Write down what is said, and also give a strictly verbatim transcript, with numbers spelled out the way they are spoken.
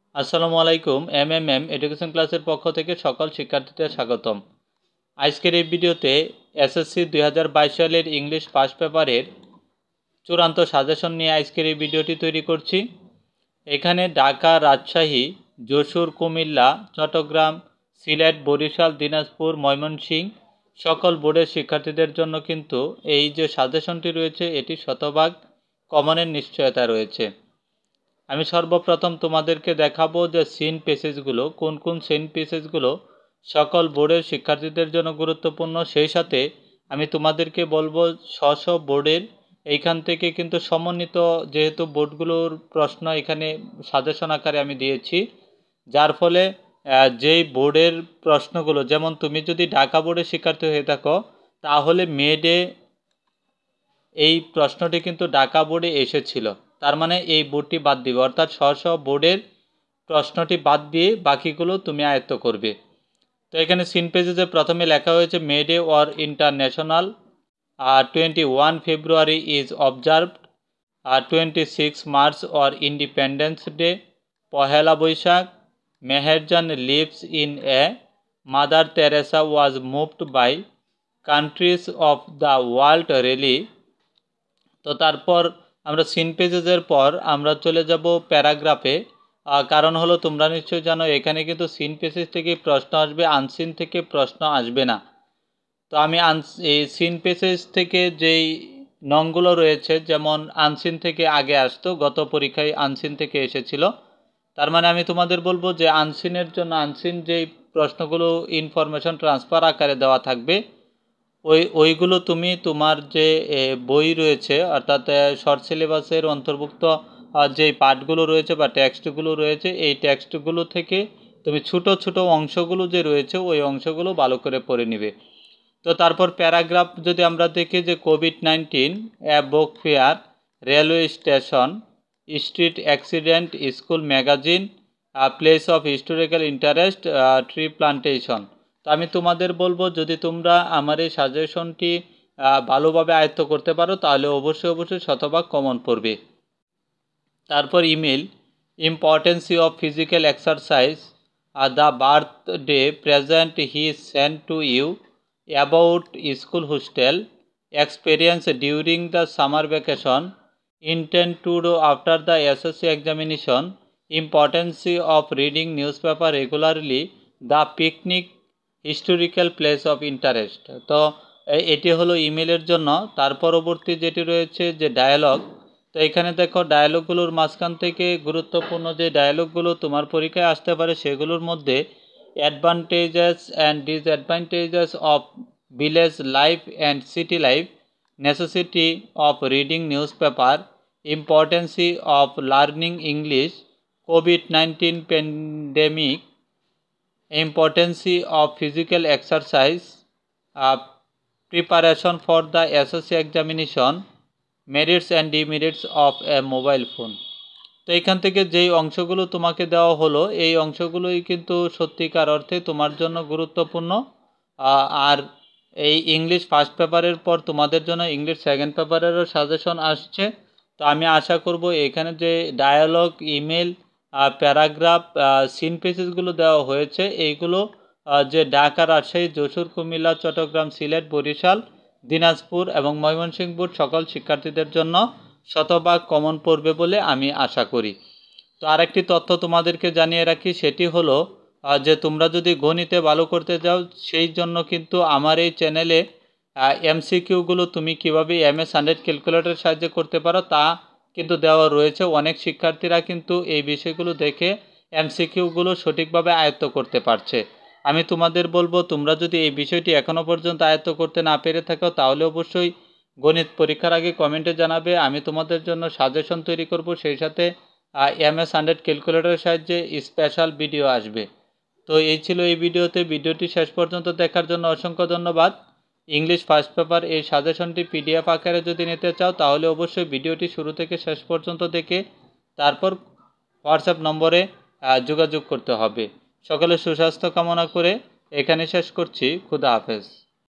আসসালামু আলাইকুম। M M M education ক্লাসের পক্ষ থেকে সকল শিক্ষার্থীদের স্বাগতম। আজকের এই ভিডিওতে এসএসসি দুই হাজার বাইশ সালের ইংলিশ ফার্স্ট পেপারের চূড়ান্ত সাজেশন নিয়ে আজকের এই ভিডিওটি তৈরি করছি। এখানে ঢাকা, রাজশাহী, যশোর, কুমিল্লা, চট্টগ্রাম, সিলেট, বরিশাল, দিনাজপুর, ময়মনসিংহ সকল বোর্ডের শিক্ষার্থীদের জন্য কিন্তু এই যে সাজেশনটি রয়েছে এটি শতভাগ কমনের নিশ্চয়তা রয়েছে। আমি সর্বপ্রথম তোমাদেরকে দেখাবো যে সিন পেসেজগুলো কোন কোন সিন পেসেজগুলো সকল বোর্ডের শিক্ষার্থীদের জন্য গুরুত্বপূর্ণ। সেই সাথে আমি তোমাদেরকে বলবো স্ব স্ব বোর্ডের এইখান থেকে কিন্তু সমন্বিত যেহেতু বোর্ডগুলোর প্রশ্ন এখানে সাজেশন আকারে আমি দিয়েছি, যার ফলে যেই বোর্ডের প্রশ্নগুলো, যেমন তুমি যদি ঢাকা বোর্ডের শিক্ষার্থী হয়ে থাকো তাহলে মেডে এই প্রশ্নটি কিন্তু ঢাকা বোর্ডে এসেছিল, তার মানে এই বোর্ডটি বাদ দিবে, অর্থাৎ স্ব স্ব বোর্ডের প্রশ্নটি বাদ দিয়ে বাকিগুলো তুমি আয়ত্ত করবে। তো এখানে সিন পেজে প্রথমে লেখা হয়েছে মে ডে অর ইন্টারন্যাশনাল, আর twenty one February is observed, আর twenty six March or independence day, Pohela Boishakh, Meherjaan lives in a, Mother Teresa was moved by, countries of the world rally. তো তারপর আমরা সিন পেজেসের পর আমরা চলে যাব প্যারাগ্রাফে, কারণ হলো তোমরা নিশ্চয়ই জানো এখানে কিন্তু সিন পেজেস থেকে প্রশ্ন আসবে, আনসিন থেকে প্রশ্ন আসবে না। তো আমি আন এই সিন পেজেস থেকে যেই নংগুলো রয়েছে, যেমন আনসিন থেকে আগে আসতো, গত পরীক্ষায় আনসিন থেকে এসেছিল, তার মানে আমি তোমাদের বলবো যে আনসিনের জন্য আনসিন যেই প্রশ্নগুলো ইনফরমেশন ট্রান্সফার আকারে দেওয়া থাকবে ওই ওইগুলো তুমি তোমার যে বই রয়েছে অর্থাৎ শর্ট সিলেবাসের অন্তর্ভুক্ত যে পাঠগুলো রয়েছে বা টেক্সটগুলো রয়েছে এই টেক্সটগুলো থেকে তুমি ছোট ছোট অংশগুলো যে রয়েছে ওই অংশগুলো ভালো করে পড়ে নিবে। তো তারপর প্যারাগ্রাফ যদি আমরা দেখি যে covid nineteen, a book fair, railway station, street accident, school magazine, place of historical interest, tree plantation. তো আমি তোমাদের বলবো যদি তোমরা আমার এই সাজেশনটি ভালোভাবে আয়ত্ত করতে পারো তাহলে অবশ্যই অবশ্যই শতভাগ কমন পড়বে। তারপর email, importancy of physical exercise, the birthday present he sent to you, about school hostel, experience during the summer vacation, intent to do after the SSC examination, importancy of reading newspaper regularly, the picnic, historical place of interest. তো এটি হলো ইমেলের জন্য। তার পরবর্তী যেটি রয়েছে যে ডায়ালগ, তো এখানে দেখো ডায়ালগগুলোর মাঝখান থেকে গুরুত্বপূর্ণ যে ডায়ালগগুলো তোমার পরীক্ষায় আসতে পারে সেগুলোর মধ্যে advantages and disadvantages of village life and city life, necessity of reading newspaper, importancy of learning English, covid nineteen pandemic, importance of physical exercise, uh, preparation for the S S C examination, merits and demerits of a mobile phone। তো এখান থেকে যেই অংশগুলো তোমাকে দেওয়া হলো এই অংশগুলোই কিন্তু সত্যিকার অর্থে তোমার জন্য গুরুত্বপূর্ণ। আর এই ইংলিশ ফার্স্ট পেপারের পর তোমাদের জন্য ইংলিশ সেকেন্ড পেপারেরও সাজেশন আসছে। তো আমি আশা করব এখানে যে ডায়ালগ, ইমেল, প্যারাগ্রাফ, সিন পেজেসগুলো দেওয়া হয়েছে এইগুলো যে ঢাকা, রাজশাহী, যশোর, কুমিল্লা, চট্টগ্রাম, সিলেট, বরিশাল, দিনাজপুর এবং ময়মনসিংহ বোর্ড সকল শিক্ষার্থীদের জন্য শতভাগ কমন পড়বে বলে আমি আশা করি। তো আরেকটি তথ্য তোমাদেরকে জানিয়ে রাখি, সেটি হলো যে তোমরা যদি গণিতে ভালো করতে যাও সেই জন্য কিন্তু আমার এই চ্যানেলে এমসিকিউগুলো তুমি কীভাবে এমএস হান্ড্রেড ক্যালকুলেটরের সাহায্যে করতে পারো তা কিন্তু দেওয়া রয়েছে। অনেক শিক্ষার্থীরা কিন্তু এই বিষয়গুলো দেখে এমসিকিউগুলো সঠিকভাবে আয়ত্ত করতে পারছে। আমি তোমাদের বলবো তোমরা যদি এই বিষয়টি এখনও পর্যন্ত আয়ত্ত করতে না পেরে থাকো তাহলে অবশ্যই গণিত পরীক্ষার আগে কমেন্টে জানাবে, আমি তোমাদের জন্য সাজেশন তৈরি করব, সেই সাথে এমএস হান্ড্রেড ক্যালকুলেটরের সাহায্যে স্পেশাল ভিডিও আসবে। তো এই ছিল এই ভিডিওতে, ভিডিওটি শেষ পর্যন্ত দেখার জন্য অসংখ্য ধন্যবাদ। ইংলিশ ফার্স্ট পেপার এই সাজেশনটি পিডিএফ আকারে যদি নিতে চাও তাহলে অবশ্যই ভিডিওটি শুরু থেকে শেষ পর্যন্ত দেখে তারপর হোয়াটসঅ্যাপ নম্বরে যোগাযোগ করতে হবে। সকলের সুস্বাস্থ্য কামনা করে এখানে শেষ করছি। খুদা হাফেজ।